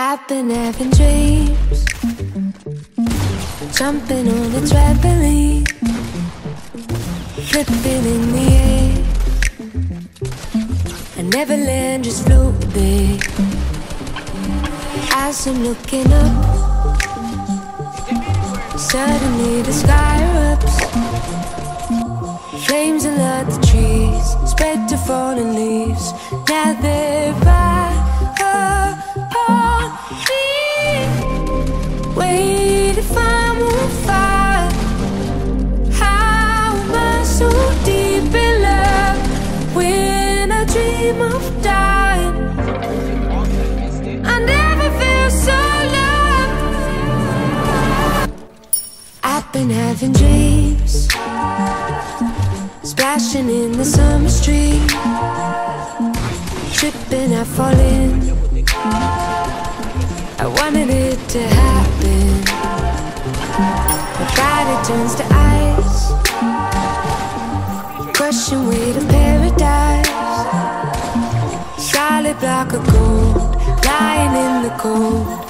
I've been having dreams, jumping on a trampoline, flipping in the air. I never land, just floating. As I'm looking up, suddenly the sky erupts. Flames alert the trees, spread to fallen leaves. Now they're by upon me. Wait if I'm on fire. How am I so deep in love when I dream of dying? I never feel so loved. I've been having dreams, splashing in the summer street, tripping, I fall in. I wanted it to happen, my body turns to ice, crushing weight of paradise. Solid block of gold, lying in the cold.